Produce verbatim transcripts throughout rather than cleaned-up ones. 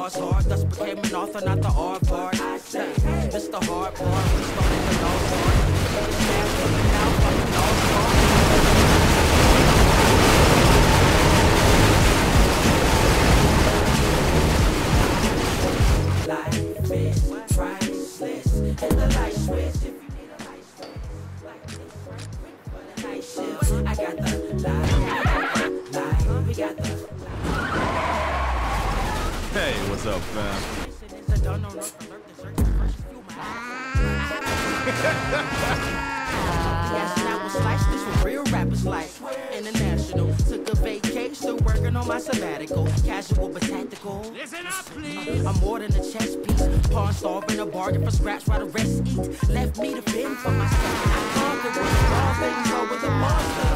bars hard, thus became an author, not the hard part. I say, this the hard part, we started the lost part. This man coming out from the lost part. Life is priceless, and the light switch. If you need a light switch, like this, for the night shift. I got the light, light, we got the Hey, what's up, fam? Yes, and I was sliced this with real rappers like International. Took a vacation, working on my sabbatical. Casual but tactical. Listen up, please. I'm more than a chess piece. Pawn starving a bargain for scraps while the rest eat. Left me to fend for myself. I conquered with all things over the monsters.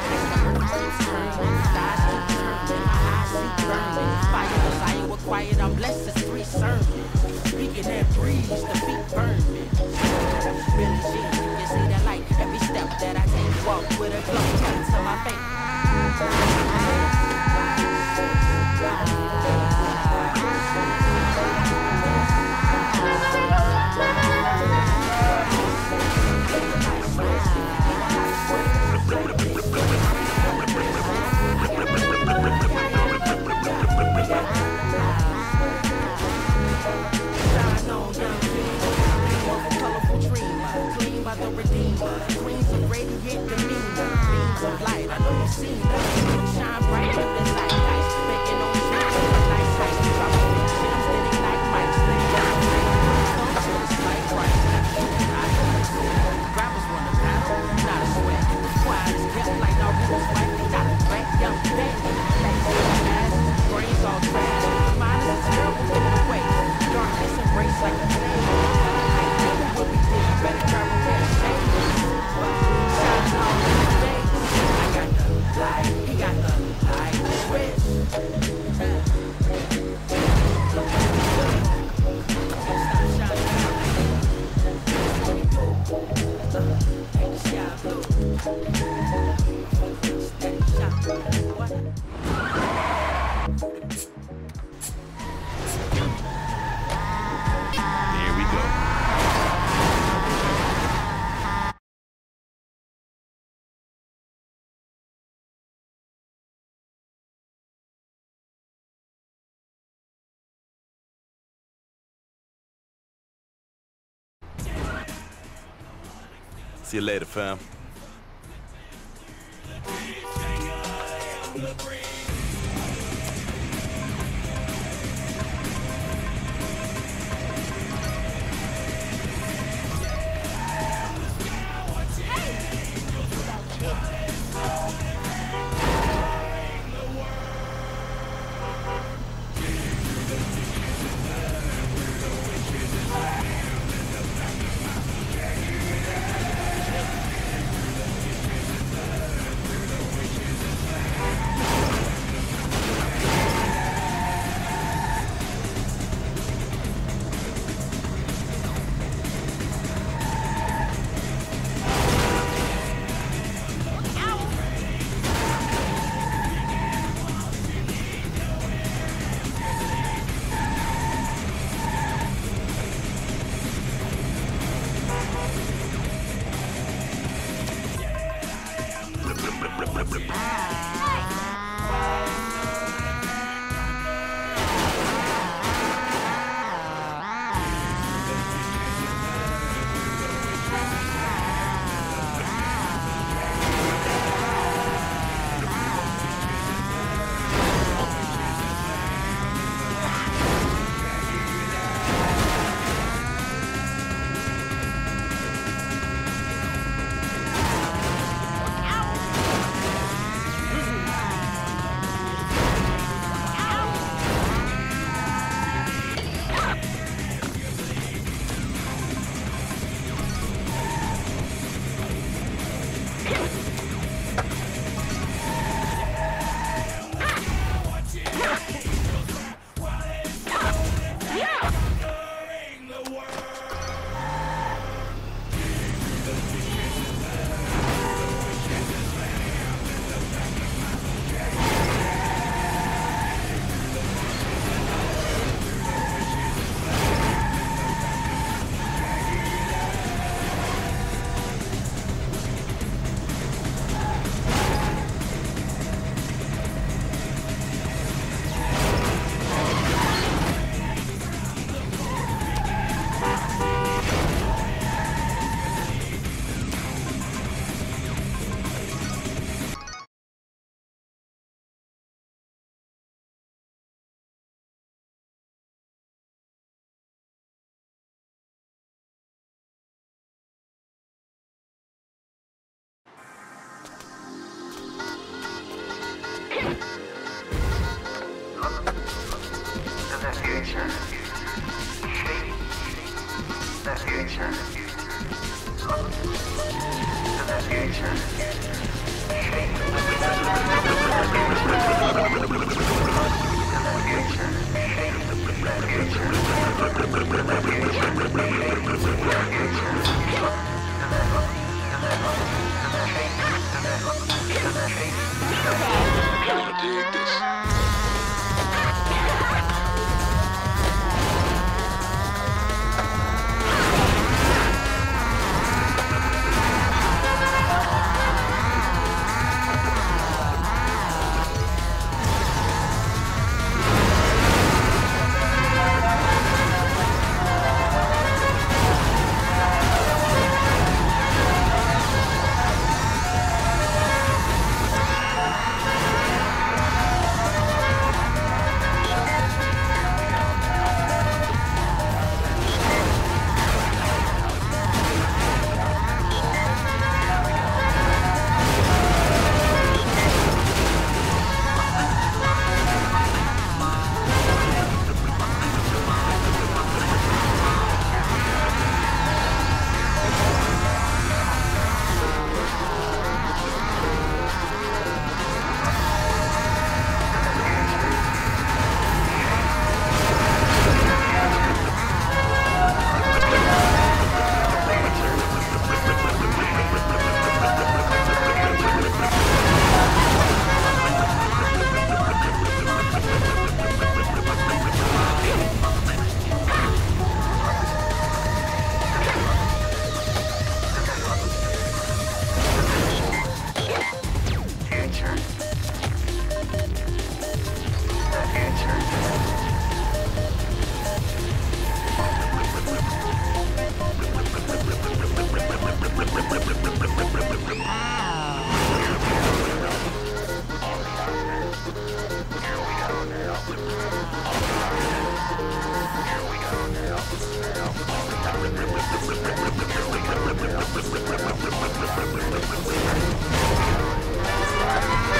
Fire desire with quiet, I'm blessed as three sermons. Speaking that breeze, the feet burn me. Billie Jean, you can see that light. Every step that I take, walk with a glow, tell to my face. Queens of radiant demeanor, beams of light. I know you've seen them. Shine bright with this light, guys. Making on dreams of a nice height. Drop a big shit, I'm spinning like mics. It's like right. Rappers want to battle, not a sweat. Quiet is kept like Naruto's wife. They not a threat, young dead. Legs on my ass, brains all trash. Mine is terrible, get it away. Darkness embrace like a flame. I never will be dead. Better carry that shame. Shining all in his face. I got the light, he got the light switch. Stop shining. Ain't the sky blue. Steady shot. What? Here we go. See you later, fam. Dig this.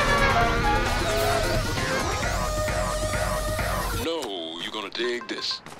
No, you're gonna dig this.